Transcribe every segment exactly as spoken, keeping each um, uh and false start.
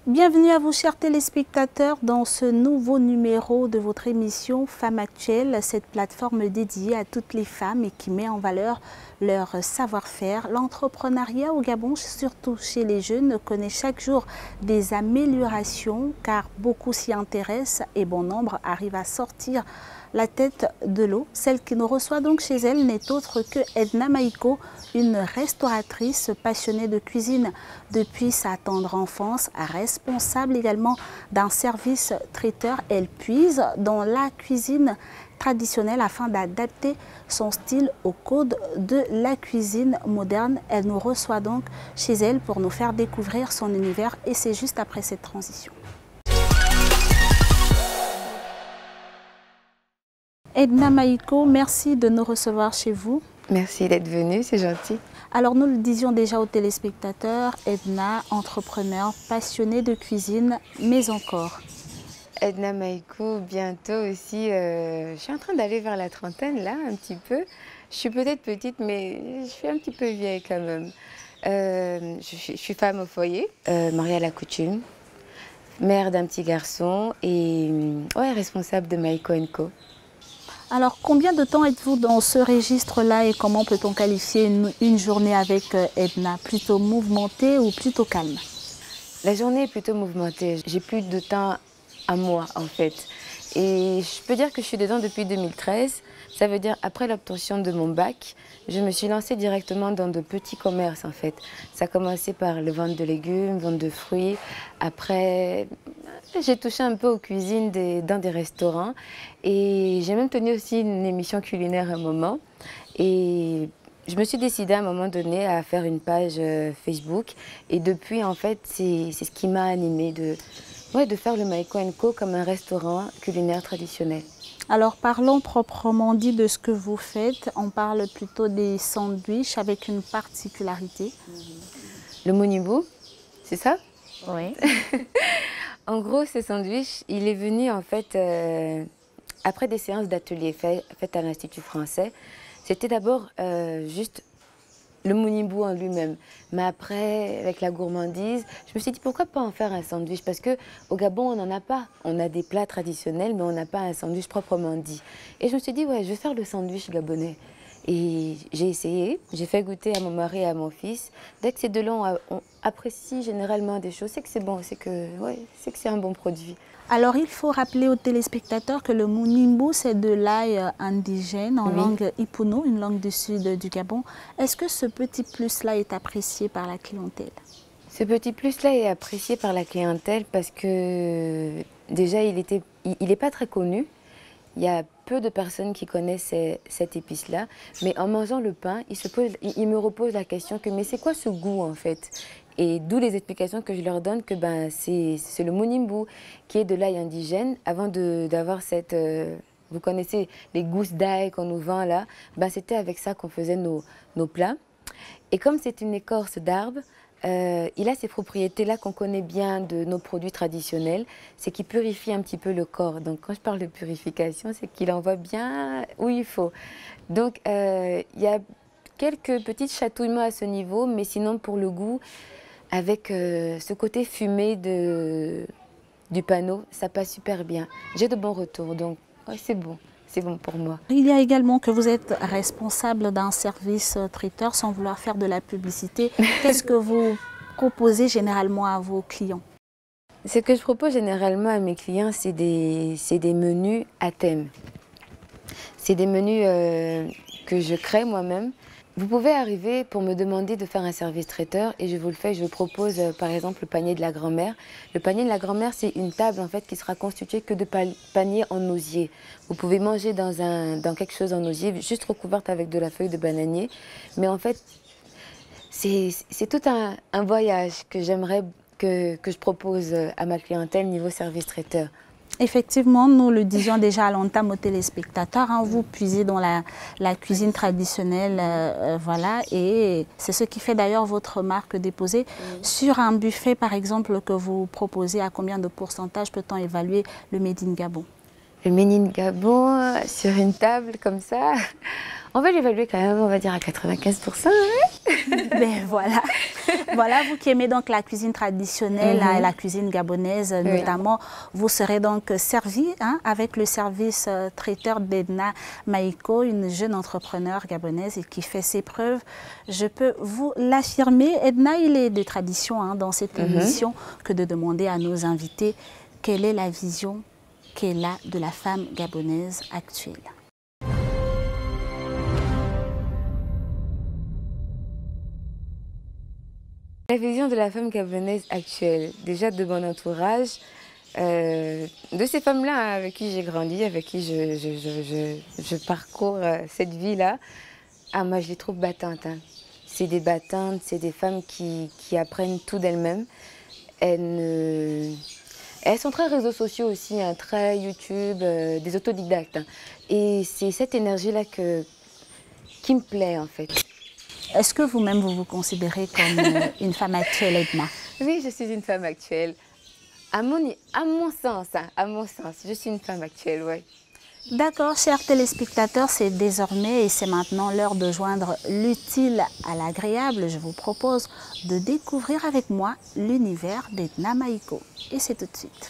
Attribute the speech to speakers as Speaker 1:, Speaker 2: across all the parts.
Speaker 1: Bienvenue à vous, chers téléspectateurs, dans ce nouveau numéro de votre émission Femmes Actuelles, cette plateforme dédiée à toutes les femmes et qui met en valeur leur savoir-faire. L'entrepreneuriat au Gabon, surtout chez les jeunes, connaît chaque jour des améliorations car beaucoup s'y intéressent et bon nombre arrivent à sortir la tête de l'eau. Celle qui nous reçoit donc chez elle n'est autre que Edna Maïko, une restauratrice passionnée de cuisine depuis sa tendre enfance, responsable également d'un service traiteur. Elle puise dans la cuisine traditionnelle afin d'adapter son style au code de la cuisine moderne. Elle nous reçoit donc chez elle pour nous faire découvrir son univers et c'est juste après cette transition. Edna Maïko, merci de nous recevoir chez vous.
Speaker 2: Merci d'être venue, c'est gentil.
Speaker 1: Alors nous le disions déjà aux téléspectateurs, Edna, entrepreneur, passionnée de cuisine, mais encore.
Speaker 2: Edna Maïko, bientôt aussi, euh, je suis en train d'aller vers la trentaine là, un petit peu. Je suis peut-être petite, mais je suis un petit peu vieille quand même. Euh, je, suis, je suis femme au foyer, euh, mariée à la coutume, mère d'un petit garçon et ouais, responsable de Maïko and Co.
Speaker 1: Alors, combien de temps êtes-vous dans ce registre-là et comment peut-on qualifier une, une journée avec Edna? Plutôt mouvementée ou plutôt calme?
Speaker 2: La journée est plutôt mouvementée. J'ai plus de temps à moi, en fait. Et je peux dire que je suis dedans depuis deux mille treize. Ça veut dire, après l'obtention de mon bac, je me suis lancée directement dans de petits commerces, en fait. Ça a commencé par le vente de légumes, vente de fruits. Après, j'ai touché un peu aux cuisines des, dans des restaurants. Et j'ai même tenu aussi une émission culinaire à un moment. Et je me suis décidée à un moment donné à faire une page Facebook. Et depuis, en fait, c'est ce qui m'a animée de, ouais, de faire le Maïko and Co comme un restaurant culinaire traditionnel.
Speaker 1: Alors parlons proprement dit de ce que vous faites. On parle plutôt des sandwichs avec une particularité.
Speaker 2: Le monibou, c'est ça?
Speaker 1: Oui.
Speaker 2: En gros, ce sandwich, il est venu en fait euh, après des séances d'ateliers faites fait à l'Institut français. C'était d'abord euh, juste le monibou en lui-même. Mais après, avec la gourmandise, je me suis dit pourquoi pas en faire un sandwich? Parce qu'au Gabon, on n'en a pas. On a des plats traditionnels, mais on n'a pas un sandwich proprement dit. Et je me suis dit, ouais, je vais faire le sandwich gabonais. Et j'ai essayé, j'ai fait goûter à mon mari et à mon fils. Dès que ces deux-là on, on apprécie généralement des choses, c'est que c'est bon, c'est que, ouais, c'est que c'est un bon produit.
Speaker 1: Alors, il faut rappeler aux téléspectateurs que le monimbu, c'est de l'ail indigène en oui. langue ipuno, une langue du sud du Gabon. Est-ce que ce petit plus-là est apprécié par la clientèle?
Speaker 2: Ce petit plus-là est apprécié par la clientèle parce que déjà, il était, il n'est pas très connu. Il y a peu de personnes qui connaissent cette épice-là. Mais en mangeant le pain, il, se pose, il me repose la question que mais c'est quoi ce goût en fait? Et d'où les explications que je leur donne que ben, c'est le monimbu qui est de l'ail indigène. Avant d'avoir cette... Euh, vous connaissez les gousses d'ail qu'on nous vend là, ben, c'était avec ça qu'on faisait nos, nos plats. Et comme c'est une écorce d'arbre, euh, il a ces propriétés-là qu'on connaît bien de nos produits traditionnels, c'est qu'il purifie un petit peu le corps. Donc quand je parle de purification, c'est qu'il envoie bien où il faut. Donc euh, il y a quelques petits chatouillements à ce niveau, mais sinon pour le goût, avec euh, ce côté fumé de, du panneau, ça passe super bien. J'ai de bons retours, donc ouais, c'est bon. C'est bon pour moi.
Speaker 1: Il y a également que vous êtes responsable d'un service traiteur sans vouloir faire de la publicité. Qu'est-ce que vous proposez généralement à vos clients?
Speaker 2: Ce que je propose généralement à mes clients, c'est des, des menus à thème. C'est des menus euh, que je crée moi-même. Vous pouvez arriver pour me demander de faire un service traiteur et je vous le fais, je vous propose euh, par exemple le panier de la grand-mère. Le panier de la grand-mère, c'est une table en fait qui sera constituée que de paniers en osier. Vous pouvez manger dans, un, dans quelque chose en osier, juste recouverte avec de la feuille de bananier. Mais en fait, c'est tout un, un voyage que j'aimerais que, que je propose à ma clientèle niveau service traiteur.
Speaker 1: Effectivement, nous le disions déjà à l'entame aux téléspectateurs, hein, vous puisez dans la, la cuisine traditionnelle, euh, voilà, et c'est ce qui fait d'ailleurs votre marque déposée. Oui. Sur un buffet, par exemple, que vous proposez, à combien de pourcentage peut-on évaluer le Made in Gabon?
Speaker 2: Le Made in Gabon, sur une table comme ça, on va l'évaluer quand même, on va dire à quatre-vingt-quinze pour cent. Hein.
Speaker 1: Ben voilà. Voilà, vous qui aimez donc la cuisine traditionnelle, mm-hmm. la cuisine gabonaise oui. notamment, vous serez donc servi hein, avec le service euh, traiteur d'Edna Maïko, une jeune entrepreneure gabonaise et qui fait ses preuves. Je peux vous l'affirmer. Edna, il est de tradition hein, dans cette mm-hmm. émission que de demander à nos invités quelle est la vision qu'elle a de la femme gabonaise actuelle.
Speaker 2: La vision de la femme gabonaise actuelle, déjà de mon entourage, euh, de ces femmes-là avec qui j'ai grandi, avec qui je, je, je, je, je parcours euh, cette vie-là, ah, moi je les trouve battantes. Hein. C'est des battantes, c'est des femmes qui, qui apprennent tout d'elles-mêmes. Elles, ne... Elles sont très réseaux sociaux aussi, hein, très YouTube, euh, des autodidactes. Hein. Et c'est cette énergie-là que... qui me plaît en fait.
Speaker 1: Est-ce que vous-même, vous vous considérez comme euh, une femme actuelle, Edna?
Speaker 2: Oui, je suis une femme actuelle. À mon, à mon sens, hein, à mon sens, je suis une femme actuelle, oui.
Speaker 1: D'accord, chers téléspectateurs, c'est désormais et c'est maintenant l'heure de joindre l'utile à l'agréable. Je vous propose de découvrir avec moi l'univers d'Edna Maïko. Et c'est tout de suite.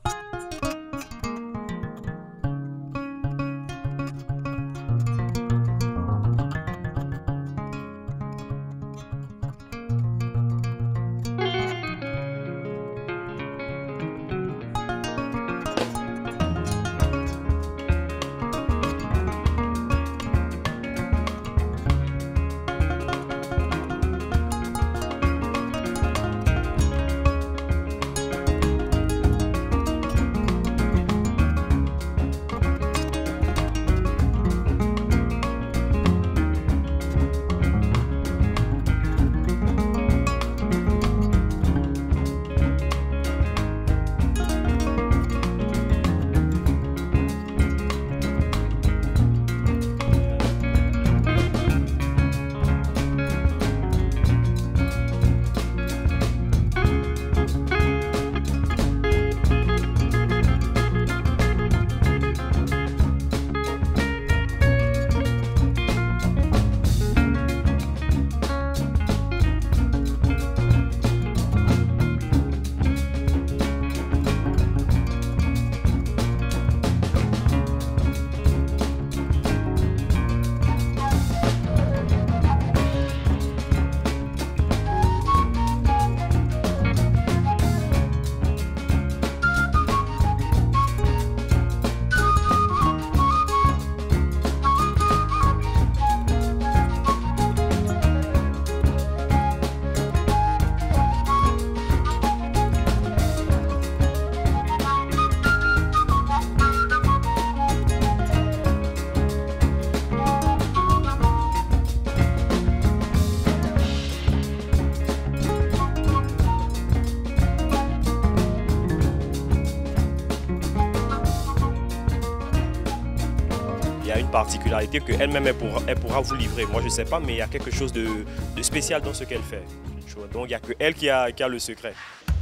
Speaker 3: Particularité qu'elle-même elle pourra, elle pourra vous livrer. Moi je ne sais pas, mais il y a quelque chose de, de spécial dans ce qu'elle fait. Donc il n'y a que elle qui a, qui a le secret.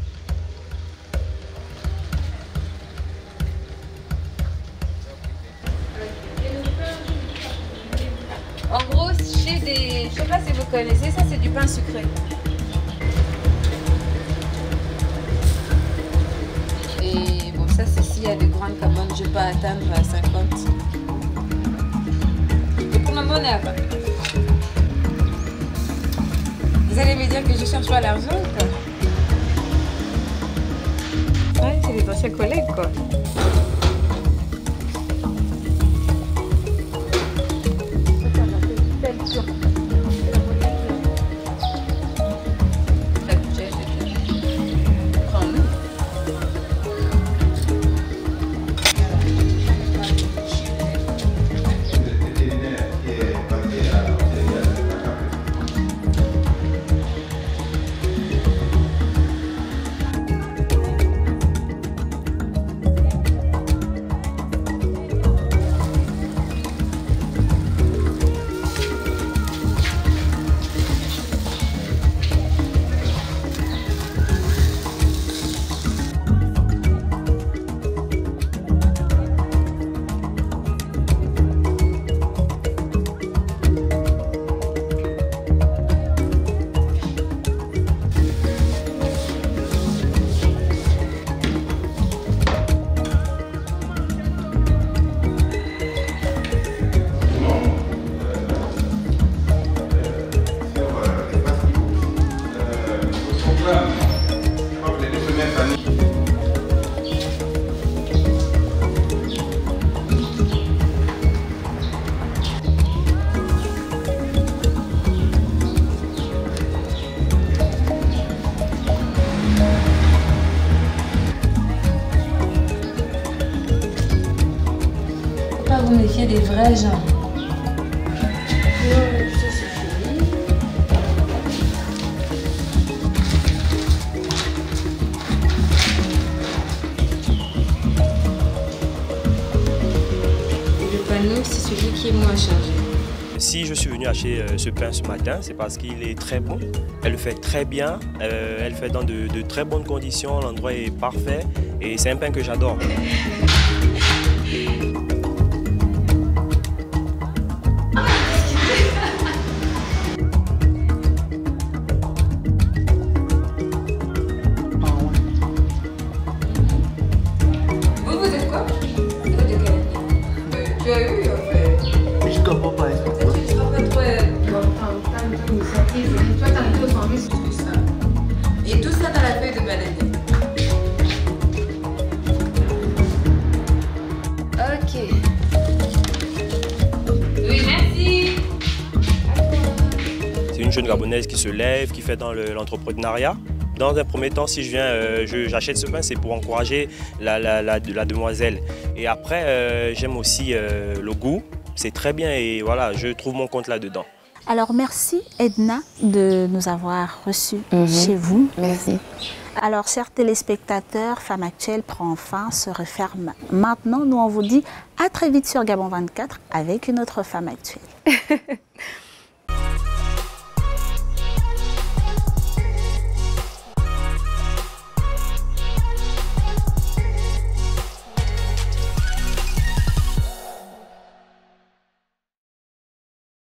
Speaker 2: En gros, chez des... je ne sais pas si vous connaissez, ça c'est du pain sucré. Et bon, ça c'est s'il y a des grandes commandes, je peux atteindre à cinquante. Vous allez me dire que je cherche pas l'argent, quoi. Ouais, c'est des anciens collègues, quoi. pieds des vrais gens. C'est celui qui est moins chargé.
Speaker 3: Si je suis venu acheter ce pain ce matin, c'est parce qu'il est très bon. Elle le fait très bien, euh, elle le fait dans de, de très bonnes conditions, l'endroit est parfait et c'est un pain que j'adore.
Speaker 2: Vous, vous êtes quoi? Tu as eu en fait.
Speaker 4: Mais je comprends pas.
Speaker 2: Tu ne vas pas trop. T'as une bonne initiative. Toi, t'as un peu formé sur tout ça. Et tout ça dans la feuille de bananier. Ok. Oui, merci.
Speaker 3: C'est une jeune Gabonaise qui se lève, qui fait dans l'entrepreneuriat. Dans un premier temps, si je viens, euh, j'achète ce pain, c'est pour encourager la, la, la, la demoiselle. Et après, euh, j'aime aussi euh, le goût. C'est très bien et voilà, je trouve mon compte là-dedans.
Speaker 1: Alors merci Edna de nous avoir reçus
Speaker 2: Mm-hmm.
Speaker 1: chez vous.
Speaker 2: Merci.
Speaker 1: Alors chers téléspectateurs, Femme Actuelle prend fin, se referme maintenant. Nous on vous dit à très vite sur Gabon vingt-quatre avec une autre Femme Actuelle.